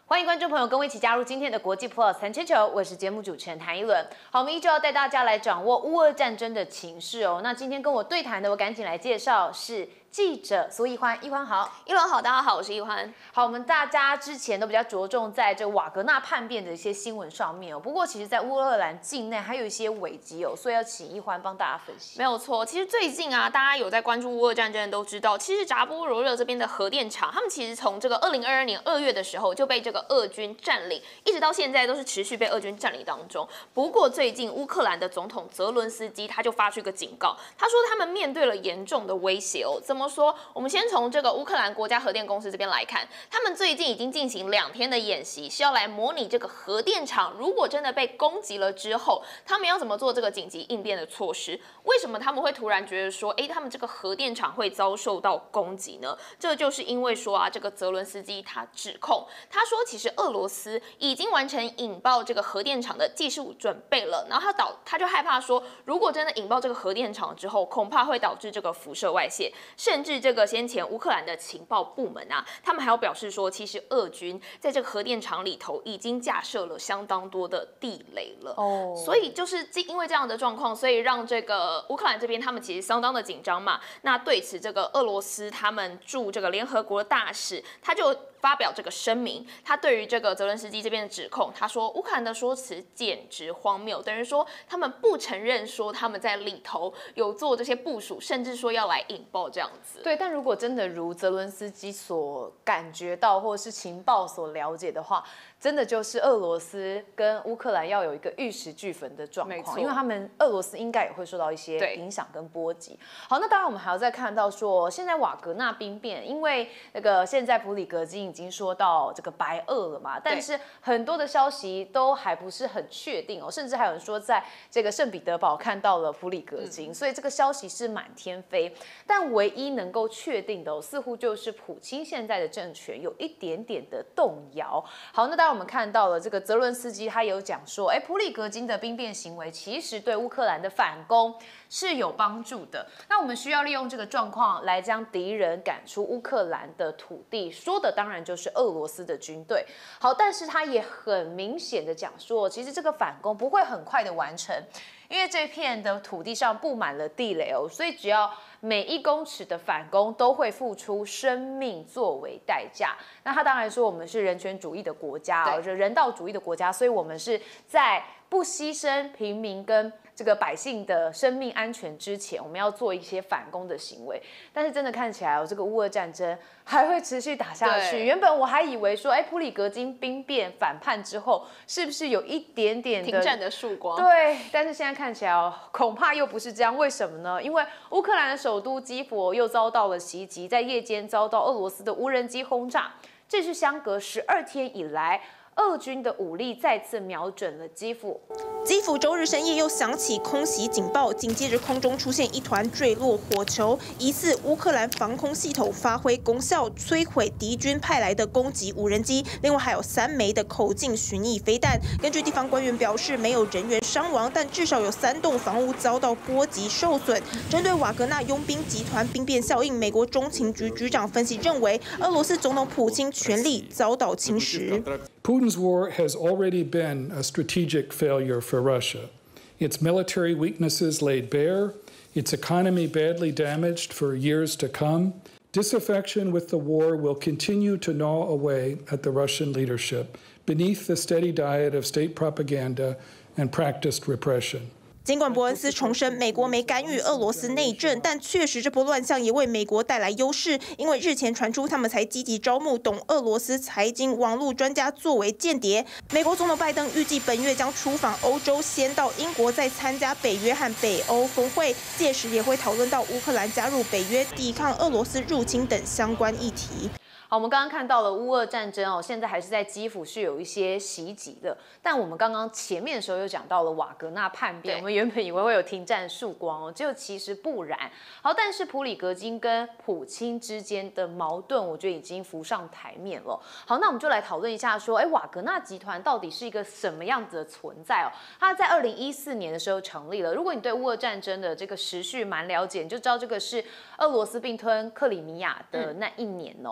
欢迎观众朋友跟我一起加入今天的国际 Plus 谈全球，我是节目主持人谭一伦。好，我们依旧要带大家来掌握乌俄战争的情势哦。那今天跟我对谈的，我赶紧来介绍是记者苏一欢，一欢好， 一伦好，大家好，我是一欢。 好，我们大家之前都比较着重在这瓦格纳叛变的一些新闻上面哦。不过其实，在乌克兰境内还有一些危机哦，所以要请一欢帮大家分析。 没有错，其实最近啊，大家有在关注乌俄战争的都知道，其实扎波罗热这边的核电厂，他们其实从这个2022年2月的时候就被这个俄军占领，一直到现在都是持续被俄军占领当中。不过最近乌克兰的总统泽伦斯基他就发出一个警告，他说他们面对了严重的威胁哦。怎么说？我们先从这个乌克兰国家核电公司这边来看，他们最近已经进行2天的演习，是要来模拟这个核电厂如果真的被攻击了之后，他们要怎么做这个紧急应变的措施？为什么他们会突然觉得说，他们这个核电厂会遭受到攻击呢？这就是因为说啊，这个泽伦斯基他指控，他说其实俄罗斯已经完成引爆这个核电厂的技术准备了，然后他就害怕说，如果真的引爆这个核电厂之后，恐怕会导致这个辐射外泄，甚至这个先前乌克兰的情报部门啊，他们还要表示说，其实俄军在这个核电厂里头已经架设了相当多的地雷了。所以就是因为这样的状况，所以让这个乌克兰这边他们其实相当的紧张嘛。那对此，这个俄罗斯他们驻这个联合国的大使，他就发表这个声明，他对于这个泽伦斯基这边的指控，他说乌克兰的说辞简直荒谬，等于说他们不承认说他们在里头有做这些部署，甚至说要来引爆这样子。 对，但如果真的如泽伦斯基所感觉到，或者是情报所了解的话，真的就是俄罗斯跟乌克兰要有一个玉石俱焚的状况，因为他们俄罗斯应该也会受到一些影响跟波及。好，那当然我们还要再看到说，现在瓦格纳兵变，因为那个现在普里格金已经说到这个白俄了嘛，但是很多的消息都还不是很确定哦，甚至还有人说在这个圣彼得堡看到了普里格金，所以这个消息是满天飞。但唯一能够确定的似乎就是普京现在的政权有一点点的动摇。好，那当然我们看到了这个泽伦斯基他有讲说，普里格金的兵变行为其实对乌克兰的反攻是有帮助的。那我们需要利用这个状况来将敌人赶出乌克兰的土地，说的当然就是俄罗斯的军队。好，但是他也很明显的讲说，其实这个反攻不会很快的完成。因为这片的土地上布满了地雷哦，所以只要每1公尺的反攻都会付出生命作为代价。那他当然说我们是人权主义的国家哦，就人道主义的国家，所以我们是在不牺牲平民跟这个百姓的生命安全之前，我们要做一些反攻的行为。但是真的看起来这个乌俄战争还会持续打下去。原本我还以为说，普里格金兵变反叛之后，是不是有一点点的停战的曙光？ 对，但是现在看起来恐怕又不是这样。为什么呢？因为乌克兰的首都基辅又遭到了袭击，在夜间遭到俄罗斯的无人机轰炸，这是相隔12天以来，俄军的武力再次瞄准了基辅。 基辅周日深夜又响起空袭警报，紧接着空中出现一团坠落火球，疑似乌克兰防空系统发挥功效，摧毁敌军派来的攻击无人机。另外还有3枚的口径巡弋飞弹。根据地方官员表示，没有人员伤亡，但至少有3栋房屋遭到波及受损。针对瓦格纳佣兵集团兵变效应，美国中情局局长分析认为，俄罗斯总统普京权力遭到侵蚀。 Putin's war has already been a strategic failure for Russia. Its military weaknesses laid bare, its economy badly damaged for years to come. Disaffection with the war will continue to gnaw away at the Russian leadership beneath the steady diet of state propaganda and practiced repression. 尽管伯恩斯重申美国没干预俄罗斯内政，但确实这波乱象也为美国带来优势，因为日前传出他们才积极招募懂俄罗斯财经网络专家作为间谍。美国总统拜登预计本月将出访欧洲，先到英国，再参加北约和北欧峰会，届时也会讨论到乌克兰加入北约、抵抗俄罗斯入侵等相关议题。 好，我们刚刚看到了乌俄战争哦，现在还是在基辅是有一些袭击的。但我们刚刚前面的时候又讲到了瓦格纳叛变，我们原本以为会有停战曙光哦，结果其实不然。好，但是普里格金跟普京之间的矛盾，我觉得已经浮上台面了。好，那我们就来讨论一下说，瓦格纳集团到底是一个什么样子的存在哦？它在2014年的时候成立了。如果你对乌俄战争的这个时序蛮了解，你就知道这个是俄罗斯并吞克里米亚的那一年哦。所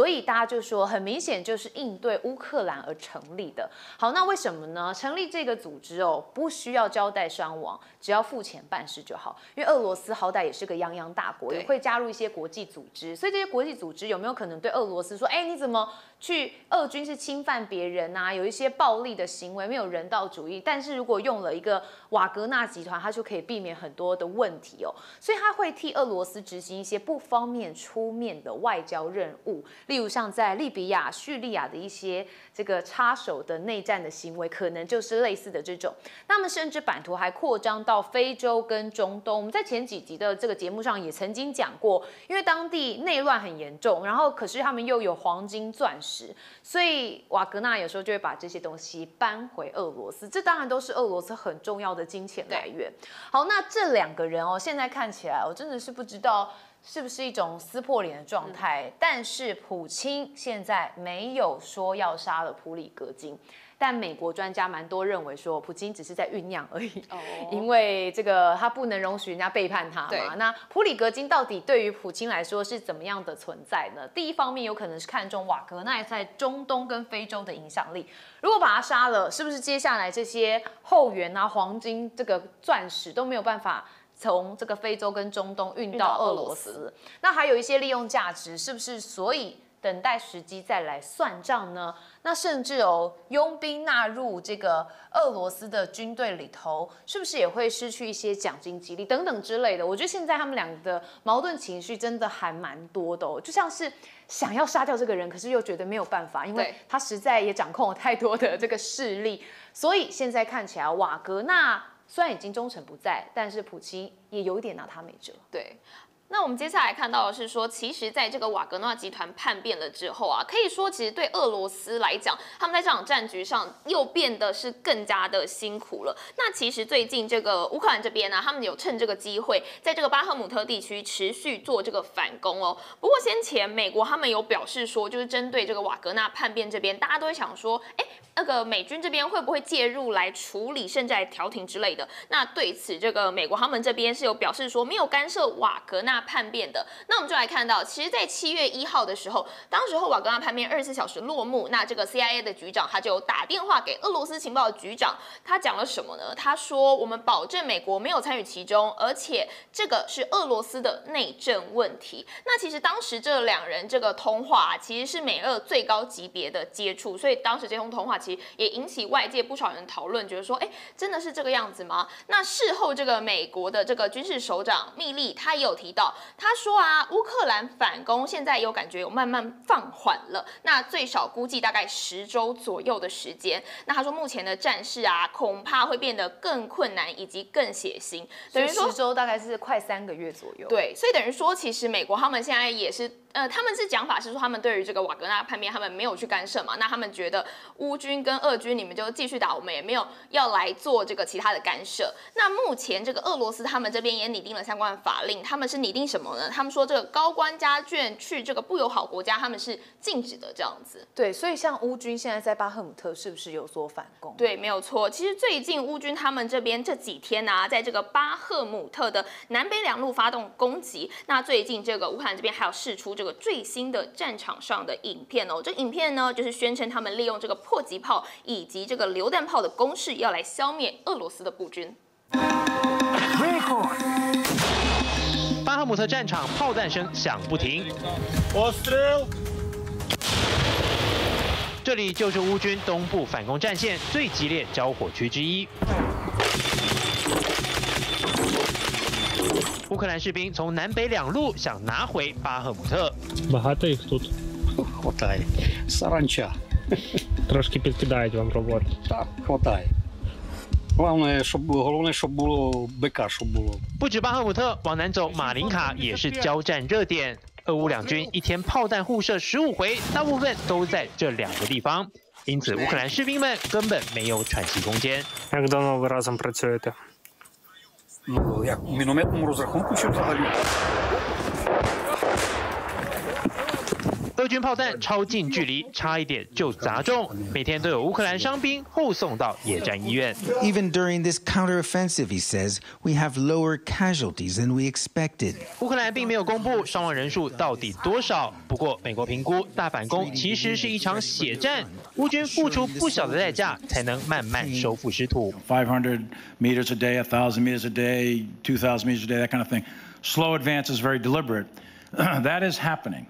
所以大家就说，很明显就是应对乌克兰而成立的。好，那为什么呢？成立这个组织不需要交代伤亡，只要付钱办事就好。因为俄罗斯好歹也是个泱泱大国，也会加入一些国际组织，所以这些国际组织有没有可能对俄罗斯说，你怎么去俄军是侵犯别人啊，有一些暴力的行为，没有人道主义？但是如果用了一个瓦格纳集团，它就可以避免很多的问题所以他会替俄罗斯执行一些不方便出面的外交任务，例如像在利比亚、叙利亚的一些这个插手的内战的行为，可能就是类似的这种。那么甚至版图还扩张到非洲跟中东。我们在前几集的这个节目上也曾经讲过，因为当地内乱很严重，然后可是他们又有黄金、钻石，所以瓦格纳有时候就会把这些东西搬回俄罗斯，这当然都是俄罗斯很重要的金钱来源。好，那这2个人现在看起来我真的是不知道是不是一种撕破脸的状态，但是普丁现在没有说要杀了普里格金。但美国专家蛮多认为说，普京只是在酝酿而已，因为这个他不能容许人家背叛他嘛。那普里格金到底对于普京来说是怎么样的存在呢？第一方面有可能是看中瓦格纳在中东跟非洲的影响力，如果把他杀了，是不是接下来这些后援啊、黄金、这个钻石都没有办法从这个非洲跟中东运到俄罗斯？那还有一些利用价值，是不是？所以等待时机再来算账呢？那甚至佣兵纳入这个俄罗斯的军队里头，是不是也会失去一些奖金激励等等之类的？我觉得现在他们两个的矛盾情绪真的还蛮多的就像是想要杀掉这个人，可是又觉得没有办法，因为他实在也掌控了太多的这个势力，所以现在看起来瓦格纳虽然已经忠诚不在，但是普京也有一点拿他没辙。 对。那我们接下来看到的是说，其实在这个瓦格纳集团叛变了之后可以说其实对俄罗斯来讲，他们在这场战局上又变得是更加的辛苦了。那其实最近这个乌克兰这边他们有趁这个机会，在这个巴赫姆特地区持续做这个反攻不过先前美国他们有表示说，就是针对这个瓦格纳叛变这边，大家都会想说，那个美军这边会不会介入来处理，甚至来调停之类的？那对此，这个美国他们这边是有表示说，没有干涉瓦格纳叛变的。那我们就来看到，其实，在7月1号的时候，当时候瓦格纳叛变24小时落幕，那这个 CIA 的局长他就打电话给俄罗斯情报的局长，他讲了什么呢？他说，我们保证美国没有参与其中，而且这个是俄罗斯的内政问题。那其实当时这2人这个通话其实是美俄最高级别的接触，所以当时这通通话其实也引起外界不少人讨论，觉得说，真的是这个样子吗？那事后这个美国的这个军事首长密利他也有提到，他说乌克兰反攻现在有感觉有慢慢放缓了，那最少估计大概10周左右的时间。那他说目前的战事恐怕会变得更困难以及更血腥， 等于说10周大概是快3个月左右。 对，所以等于说其实美国他们现在也是。他们是讲法是说，他们对于这个瓦格纳叛变，他们没有去干涉嘛？那他们觉得乌军跟俄军，你们就继续打，我们也没有要来做这个其他的干涉。那目前这个俄罗斯他们这边也拟定了相关的法令，他们是拟定什么呢？他们说这个高官家眷去这个不友好国家，他们是禁止的这样子。 对，所以像乌军现在在巴赫姆特是不是有所反攻？ 对，没有错。其实最近乌军他们这边这几天在这个巴赫姆特的南北2路发动攻击。那最近这个乌克兰这边还有释出这个最新的战场上的影片这影片呢，就是宣称他们利用这个迫击炮以及这个榴弹炮的攻势，要来消灭俄罗斯的步军。 巴赫姆特战场炮弹声响不停，这里就是乌军东部反攻战线最激烈交火区之一。乌克兰士兵从南北2路想拿回巴赫姆特。 Багато їх тут? Хватає. Саранча. Трошки підкидають вам роботи. Так, хватає. Головне, щоб було БК, щоб було. 不止巴赫姆特，往南走马林卡也是交战热点。俄乌两军一天炮弹互射15回，大部分都在这2个地方，因此乌克兰士兵们根本没有喘息空间。 Як давно ви разом працюєте? Ну, як в мінометному розрахунку чи взагалі? 俄俄军炮弹超近距离，差一点就砸中，每天都有乌克兰伤兵后送到野战医院。 Even during this counteroffensive, he says, we have lower casualties than we expected. 乌克兰并没有公布伤亡人数到底多少，不过美国评估大反攻其实是一场血战，乌军付出不小的代价才能慢慢收复失土。 500 meters a day, 1,000 meters a day, 2,000 meters a day, that kind of thing. Slow advance is very deliberate. That is happening.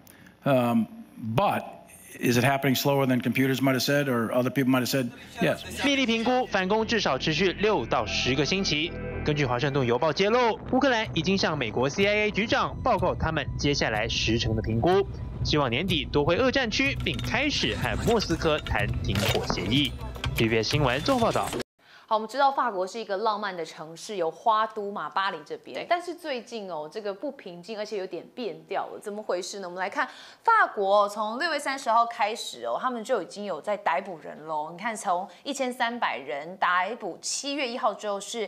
But is it happening slower than computers might have said or other people might have said? Yes. 密利评估反攻至少持续6到10个星期。根据华盛顿邮报揭露，乌克兰已经向美国 CIA 局长报告他们接下来10成的评估，希望年底夺回俄战区，并开始和莫斯科谈停火协议。TVBS 新闻综合报道。 好，我们知道法国是一个浪漫的城市，有花都嘛，巴黎这边。但是最近哦，这个不平静，而且有点变调了，怎么回事呢？我们来看法国，从6月30号开始哦，他们就已经有在逮捕人喽。你看，从1300人逮捕，7月1号之后是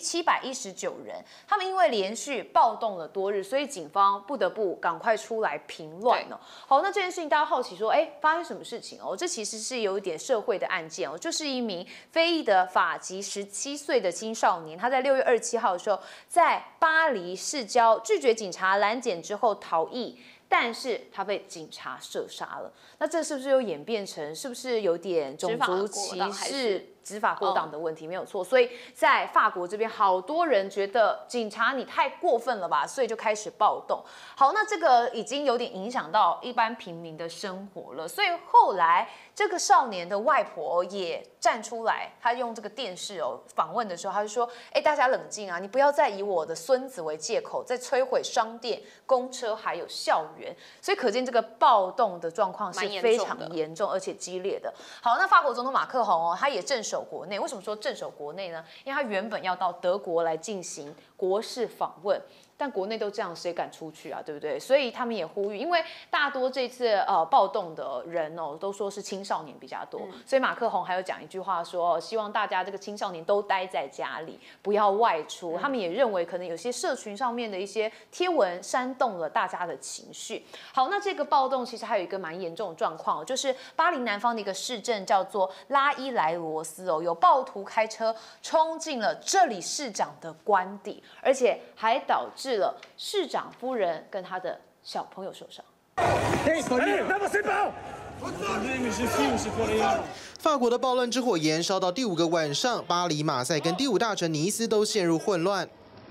719人。他们因为连续暴动了多日，所以警方不得不赶快出来平乱哦。好，那这件事情大家好奇说，哎，发生什么事情哦？这其实是有一点社会的案件哦，就是一名非裔的法籍17岁的青少年，他在6月27号的时候，在巴黎市郊拒绝警察拦检之后逃逸，但是他被警察射杀了。那这是不是又演变成是不是有点种族歧视？执法过当的问题没有错，所以在法国这边，好多人觉得警察你太过分了吧，所以就开始暴动。好，那这个已经有点影响到一般平民的生活了，所以后来这个少年的外婆也站出来，他用这个电视访问的时候，他就说：“哎，大家冷静啊，你不要再以我的孙子为借口，在摧毁商店、公车还有校园。”所以可见这个暴动的状况是非常严重而且激烈的。好，那法国总统马克宏他也镇守国内。为什么说镇守国内呢？因为他原本要到德国来进行国事访问，但国内都这样，谁敢出去啊？对不对？所以他们也呼吁，因为大多这次暴动的人都说是青少年比较多，所以马克宏还有讲一句话说，希望大家这个青少年都待在家里，不要外出。他们也认为可能有些社群上面的一些贴文煽动了大家的情绪。好，那这个暴动其实还有一个蛮严重的状况，就是巴黎南方的一个市镇叫做拉伊莱罗斯有暴徒开车冲进了这里市长的官邸，而且还导致了市长夫人跟他的小朋友受伤。 法国的暴乱之火延烧到第5个晚上，巴黎、马赛跟第5大城尼斯都陷入混乱。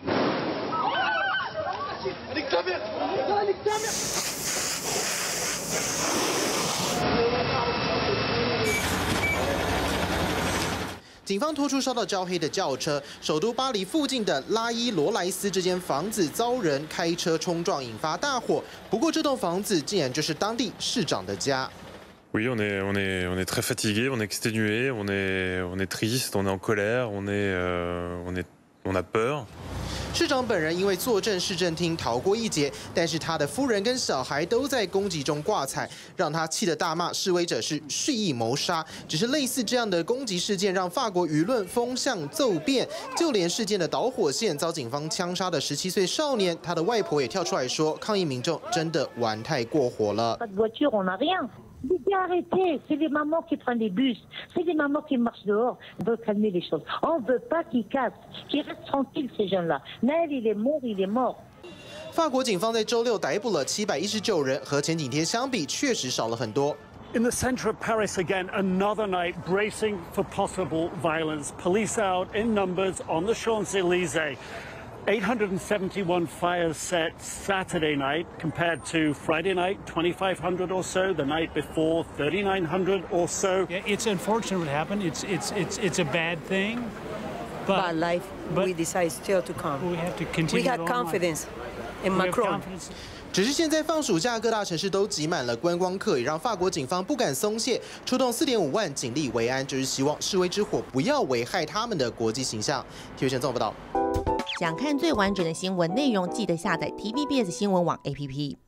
警方拖出烧到焦黑的轿车，首都巴黎附近的拉伊罗莱斯这间房子遭人开车冲撞，引发大火。不过这栋房子竟然就是当地市长的家。 Oui, on est très fatigué, on est exténué, on est triste, on est en colère, on a peur. 市长本人因为坐镇市政厅逃过一劫，但是他的夫人跟小孩都在攻击中挂彩，让他气得大骂示威者是蓄意谋杀。只是类似这样的攻击事件，让法国舆论风向骤变，就连事件的导火线遭警方枪杀的17岁少年，他的外婆也跳出来说，抗议民众真的玩太过火了。 Les gars, arrêtez, c'est les mamans qui prennent les bus, c'est les mamans qui marchent dehors. On veut calmer les choses. On ne veut pas qu'ils cassent, qu'ils restent tranquilles, ces jeunes-là. Naël, il est mort, il est mort. 法国警方在周6逮捕了719人，和前几天相比，确实少了很多。 In the center of Paris again, another night bracing for possible violence. Police out in numbers on the Champs-Élysées. 871 fires set Saturday night compared to Friday night, 2,500 or so. The night before, 3,900 or so. Yeah, it's unfortunate what happened. It's a bad thing. But life, we decide still to come. We have to continue. We got confidence in Macron. 只是现在放暑假，各大城市都挤满了观光客，也让法国警方不敢松懈，出动4.5万警力维安，就是希望示威之火不要危害他们的国际形象。TVBS综合报道。 想看最完整的新闻内容，记得下载 TVBS 新闻网 APP。